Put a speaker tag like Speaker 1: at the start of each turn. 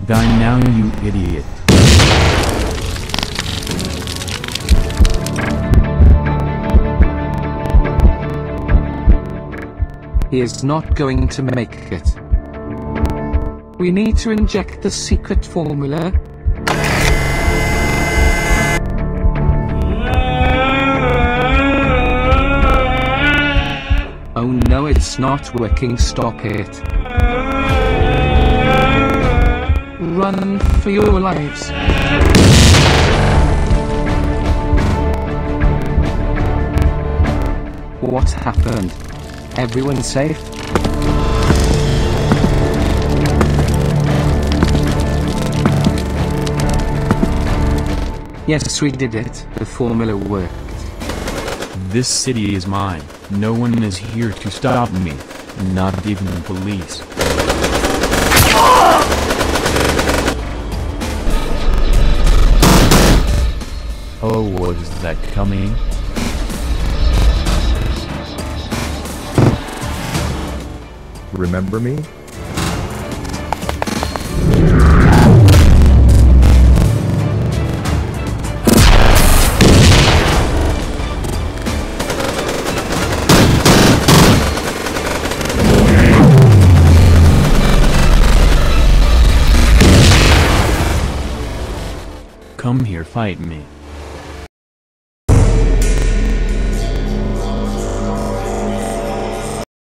Speaker 1: Die now, you idiot.
Speaker 2: He is not going to make it. We need to inject the secret formula. Oh no, it's not working. Stop it. Run for your lives. What happened? Everyone safe? Yes, we did it. The formula worked.
Speaker 1: This city is mine. No one is here to stop me. Not even the police. Oh, was that coming?
Speaker 3: Remember me?
Speaker 1: Come here, fight me.